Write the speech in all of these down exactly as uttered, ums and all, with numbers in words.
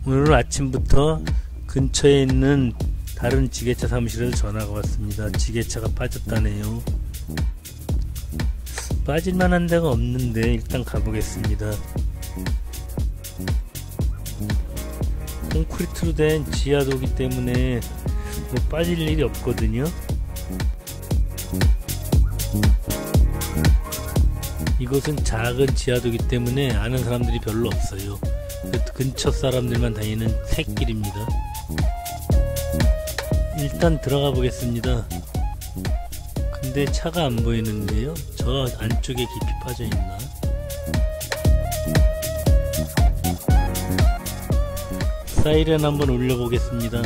오늘 아침부터 근처에 있는 다른 지게차 사무실에서 전화가 왔습니다. 지게차가 빠졌다네요. 빠질만한 데가 없는데 일단 가보겠습니다. 콘크리트로 된 지하도기 때문에 뭐 빠질 일이 없거든요. 이곳은 작은 지하도기 때문에 아는 사람들이 별로 없어요. 근처 사람들만 다니는 새길입니다. 일단 들어가 보겠습니다. 근데 차가 안 보이는데요. 저 안쪽에 깊이 빠져 있나? 사이렌 한번 올려보겠습니다.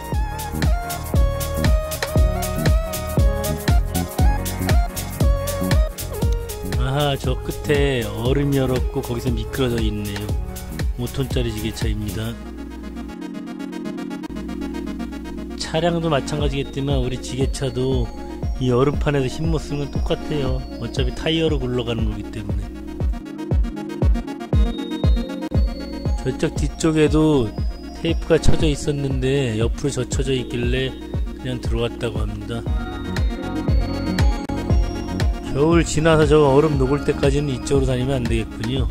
아하, 저 끝에 얼음이 얼었고 거기서 미끄러져 있네요. 오 톤짜리 지게차입니다. 차량도 마찬가지겠지만 우리 지게차도 이 얼음판에서 힘 못 쓰는 건 똑같아요. 어차피 타이어로 굴러가는 거기 때문에. 저쪽 뒤쪽에도 테이프가 쳐져 있었는데 옆으로 젖혀져 있길래 그냥 들어왔다고 합니다. 겨울 지나서 저 얼음 녹을 때까지는 이쪽으로 다니면 안 되겠군요.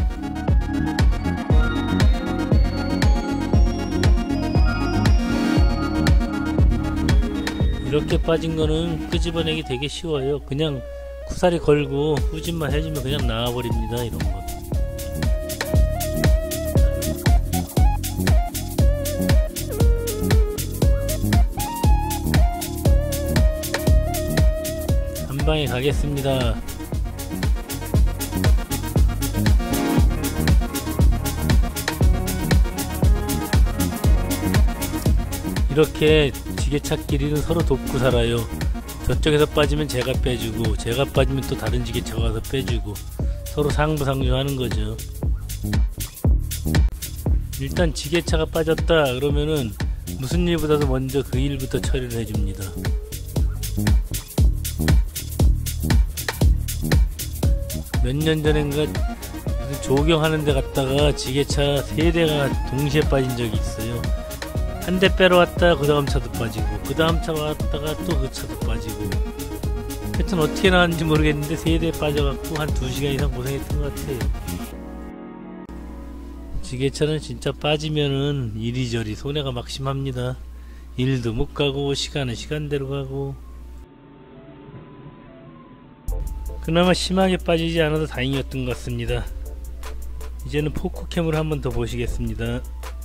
이렇게 빠진 거는 끄집어내기 되게 쉬워요. 그냥 쿠사리 걸고 후진만 해주면 그냥 나와버립니다. 이런 거. 한 방에 가겠습니다. 이렇게 지게차끼리는 서로 돕고 살아요. 저쪽에서 빠지면 제가 빼주고 제가 빠지면 또 다른 지게차가 와서 빼주고 서로 상부상조 하는 거죠. 일단 지게차가 빠졌다 그러면은 무슨 일보다도 먼저 그 일부터 처리를 해줍니다. 몇 년 전인가 조경하는 데 갔다가 지게차 세 대가 동시에 빠진 적이 있어요. 한 대 빼러 왔다가 그 다음 차도 빠지고 그 다음 차 왔다가 또 그 차도 빠지고 하여튼 어떻게 나왔는지 모르겠는데 세 대 빠져갖고 한 두 시간 이상 고생했던 것 같아요. 지게차는 진짜 빠지면은 이리저리 손해가 막심합니다. 일도 못 가고 시간은 시간대로 가고. 그나마 심하게 빠지지 않아도 다행이었던 것 같습니다. 이제는 포크캠으로 한 번 더 보시겠습니다.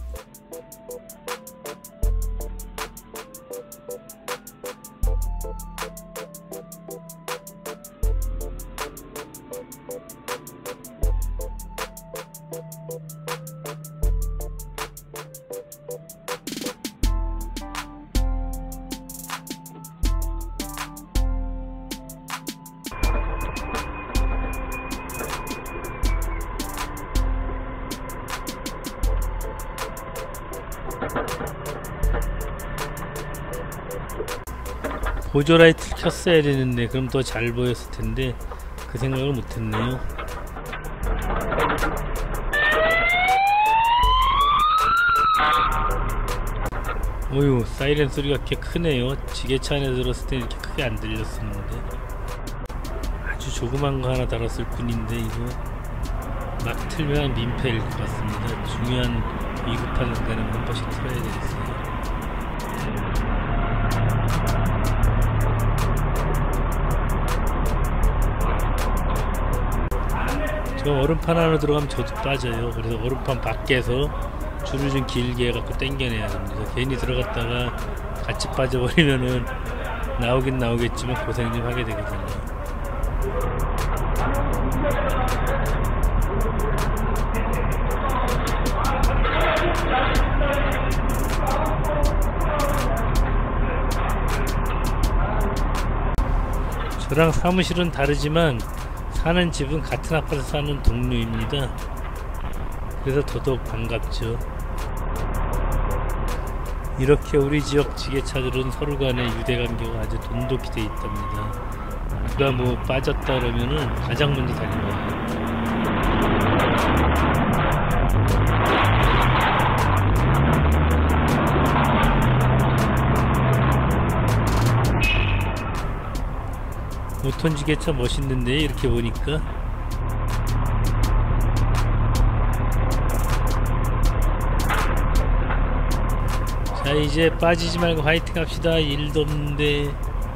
보조라이트를 켰어야 되는데 그럼 더 잘 보였을 텐데 그 생각을 못했네요. 오유, 사이렌 소리가 꽤 크네요. 지게차 안에 들었을 때 이렇게 크게 안 들렸었는데. 아주 조그만 거 하나 달았을 뿐인데 이거 막 틀면 민폐일 것 같습니다. 중요한 위급한 순간에 한 번씩 틀어야 되겠어요. 저 얼음판 안으로 들어가면 저도 빠져요. 그래서 얼음판 밖에서 줄을 좀 길게 해갖고 당겨내야 됩니다. 괜히 들어갔다가 같이 빠져버리면은 나오긴 나오겠지만 고생 좀 하게 되거든요. 저랑 사무실은 다르지만 사는 집은 같은 아파트 사는 동료입니다. 그래서 더더욱 반갑죠. 이렇게 우리 지역 지게차들은 서로 간의 유대관계가 아주 돈독히 돼 있답니다. 누가 뭐 빠졌다 그러면은 가장 먼저 달려와요. 오톤 지게차 멋있는데 이렇게 보니까. 자, 이제 빠지지 말고 화이팅 합시다. 일도 없는데.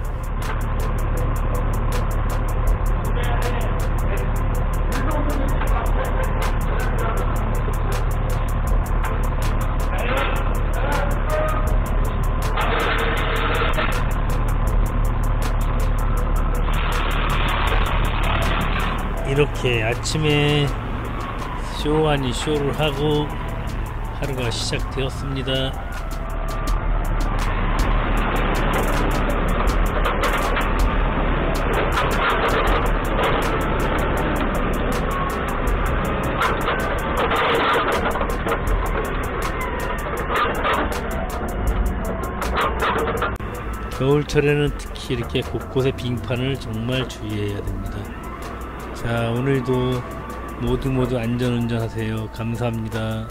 이렇게 아침에 쇼 아니 쇼를 하고 하루가 시작되었습니다. 겨울철에는 특히 이렇게 곳곳에 빙판을 정말 주의해야 됩니다. 자, 오늘도 모두 모두 안전운전 하세요. 감사합니다.